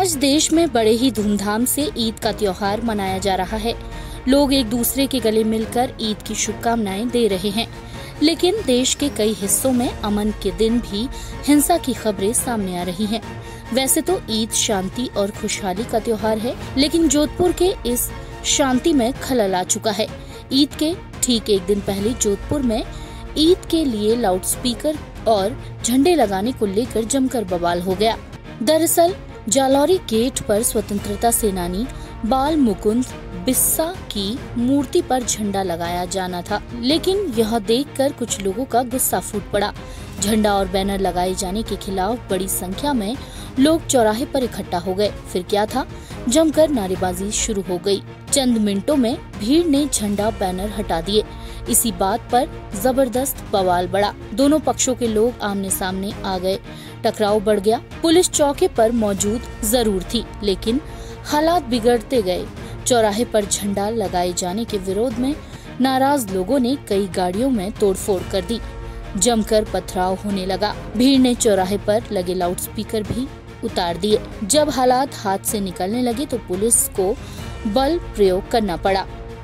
आज देश में बड़े ही धूमधाम से ईद का त्योहार मनाया जा रहा है। लोग एक दूसरे के गले मिलकर ईद की शुभकामनाएं दे रहे हैं, लेकिन देश के कई हिस्सों में अमन के दिन भी हिंसा की खबरें सामने आ रही हैं। वैसे तो ईद शांति और खुशहाली का त्योहार है, लेकिन जोधपुर के इस शांति में खलल आ चुका है। ईद के ठीक एक दिन पहले जोधपुर में ईद के लिए लाउडस्पीकर और झंडे लगाने को लेकर जमकर बवाल हो गया। दरअसल जालौरी गेट पर स्वतंत्रता सेनानी बाल मुकुंद बिस्सा की मूर्ति पर झंडा लगाया जाना था, लेकिन यह देखकर कुछ लोगों का गुस्सा फूट पड़ा। झंडा और बैनर लगाए जाने के खिलाफ बड़ी संख्या में लोग चौराहे पर इकट्ठा हो गए। फिर क्या था, जमकर नारेबाजी शुरू हो गई। चंद मिनटों में भीड़ ने झंडा बैनर हटा दिए। इसी बात पर जबरदस्त बवाल बढ़ा। दोनों पक्षों के लोग आमने सामने आ गए। टकराव बढ़ गया। पुलिस चौके पर मौजूद जरूर थी, लेकिन हालात बिगड़ते गए। चौराहे पर झंडा लगाए जाने के विरोध में नाराज लोगों ने कई गाड़ियों में तोड़फोड़ कर दी। जमकर पथराव होने लगा। भीड़ ने चौराहे पर लगे लाउडस्पीकर भी उतार दिए। जब हालात हाथ से निकलने लगे तो पुलिस को बल प्रयोग करना पड़ा।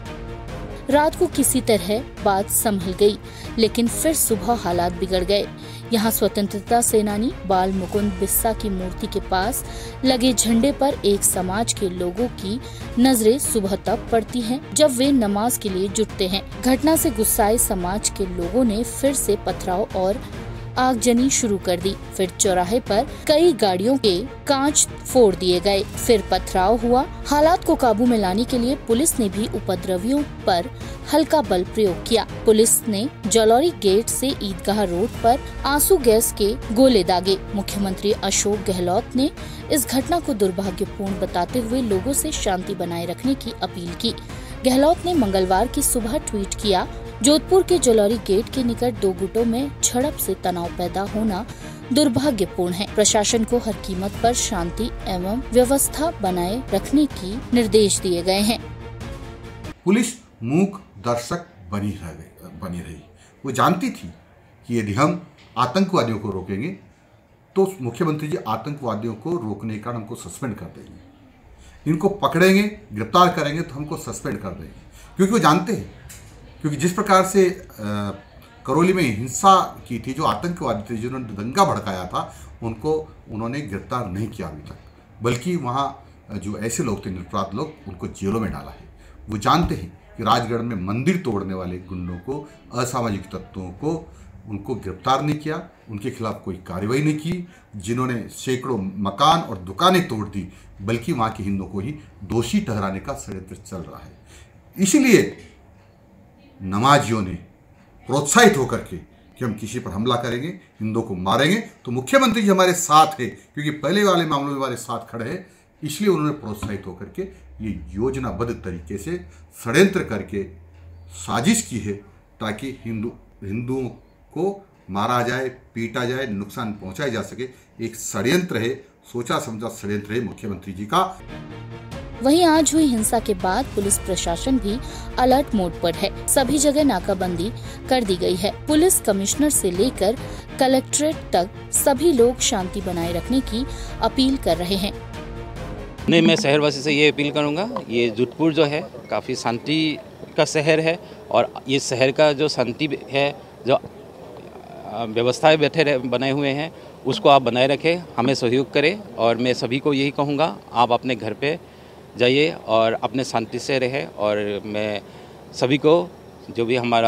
रात को किसी तरह बात संभल गई, लेकिन फिर सुबह हालात बिगड़ गए। यहाँ स्वतंत्रता सेनानी बाल मुकुंद बिस्सा की मूर्ति के पास लगे झंडे पर एक समाज के लोगों की नजरें सुबह तब पड़ती हैं जब वे नमाज के लिए जुटते हैं। घटना से गुस्साए समाज के लोगों ने फिर से पथराव और आगजनी शुरू कर दी। फिर चौराहे पर कई गाड़ियों के कांच फोड़ दिए गए। फिर पथराव हुआ। हालात को काबू में लाने के लिए पुलिस ने भी उपद्रवियों पर हल्का बल प्रयोग किया। पुलिस ने जालौरी गेट से ईदगाह रोड पर आंसू गैस के गोले दागे। मुख्यमंत्री अशोक गहलोत ने इस घटना को दुर्भाग्यपूर्ण बताते हुए लोगों से शांति बनाए रखने की अपील की। गहलोत ने मंगलवार की सुबह ट्वीट किया, जोधपुर के जालौरी गेट के निकट दो गुटों में झड़प से तनाव पैदा होना दुर्भाग्यपूर्ण है। प्रशासन को हर कीमत पर शांति एवं व्यवस्था बनाए रखने की निर्देश दिए गए हैं। पुलिस मूक दर्शक बनी रही। वो जानती थी कि यदि हम आतंकवादियों को रोकेंगे तो मुख्यमंत्री जी आतंकवादियों को रोकने का हमको सस्पेंड कर देंगे। इनको पकड़ेंगे, गिरफ्तार करेंगे तो हमको सस्पेंड कर देंगे, क्योंकि वो जानते हैं, क्योंकि जिस प्रकार से करौली में हिंसा की थी, जो आतंकवादी थे जिन्होंने दंगा भड़काया था, उन्होंने गिरफ्तार नहीं किया अभी तक, बल्कि वहाँ जो ऐसे लोग थे निरपराध लोग, उनको जेलों में डाला है। वो जानते हैं कि राजगढ़ में मंदिर तोड़ने वाले गुंडों को, असामाजिक तत्वों को, उनको गिरफ्तार नहीं किया, उनके खिलाफ कोई कार्रवाई नहीं की। जिन्होंने सैकड़ों मकान और दुकानें तोड़ दी, बल्कि वहाँ के हिंदुओं को ही दोषी ठहराने का षड्यंत्र चल रहा है। इसीलिए नमाजियों ने प्रोत्साहित होकर के कि हम किसी पर हमला करेंगे, हिंदुओं को मारेंगे तो मुख्यमंत्री जी हमारे साथ है, क्योंकि पहले वाले मामलों में हमारे साथ खड़े हैं, इसलिए उन्होंने प्रोत्साहित होकर के ये योजनाबद्ध तरीके से षड्यंत्र करके साजिश की है, ताकि हिंदुओं को मारा जाए, पीटा जाए, नुकसान पहुंचाया जा सके। एक षड्यंत्र है, सोचा समझा षड्यंत्र है मुख्यमंत्री जी का। वहीं आज हुई हिंसा के बाद पुलिस प्रशासन भी अलर्ट मोड पर है। सभी जगह नाकाबंदी कर दी गई है। पुलिस कमिश्नर से लेकर कलेक्ट्रेट तक सभी लोग शांति बनाए रखने की अपील कर रहे हैं। नहीं, मैं शहरवासी से ये अपील करूंगा, ये जोधपुर जो है काफ़ी शांति का शहर है, और ये शहर का जो शांति है, जो व्यवस्थाएं बनाए हुए हैं, उसको आप बनाए रखें, हमें सहयोग करें। और मैं सभी को यही कहूँगा, आप अपने घर पे जाइए और अपने शांति से रहे। और मैं सभी को, जो भी हमारा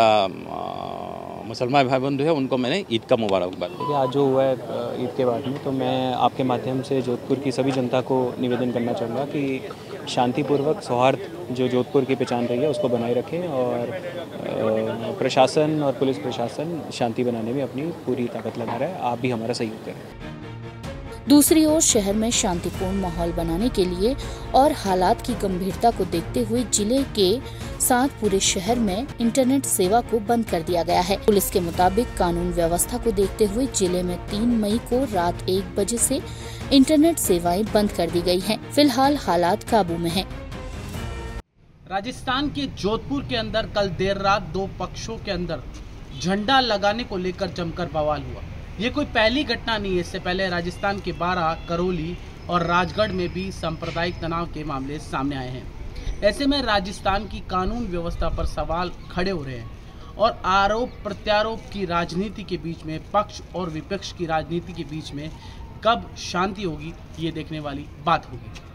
मुसलमान भाई बंधु है, उनको मैंने ईद का मुबारकबाद। देखिए, आज जो हुआ है ईद के बाद में, तो मैं आपके माध्यम से जोधपुर की सभी जनता को निवेदन करना चाहूँगा कि शांतिपूर्वक सौहार्द जो जोधपुर की पहचान रही है उसको बनाए रखें, और प्रशासन और पुलिस प्रशासन शांति बनाने में अपनी पूरी ताकत लगा रहा है। आप भी हमारा सहयोग करें। दूसरी ओर शहर में शांतिपूर्ण माहौल बनाने के लिए और हालात की गंभीरता को देखते हुए जिले के साथ पूरे शहर में इंटरनेट सेवा को बंद कर दिया गया है। पुलिस के मुताबिक कानून व्यवस्था को देखते हुए जिले में 3 मई को रात 1 बजे से इंटरनेट सेवाएं बंद कर दी गई हैं। फिलहाल हालात काबू में हैं। राजस्थान के जोधपुर के अंदर कल देर रात 2 पक्षों के अंदर झंडा लगाने को लेकर जमकर बवाल हुआ। ये कोई पहली घटना नहीं है। इससे पहले राजस्थान के 12, करौली, और राजगढ़ में भी सांप्रदायिक तनाव के मामले सामने आए हैं। ऐसे में राजस्थान की कानून व्यवस्था पर सवाल खड़े हो रहे हैं और आरोप प्रत्यारोप की राजनीति के बीच में, पक्ष और विपक्ष की राजनीति के बीच में कब शांति होगी, ये देखने वाली बात होगी।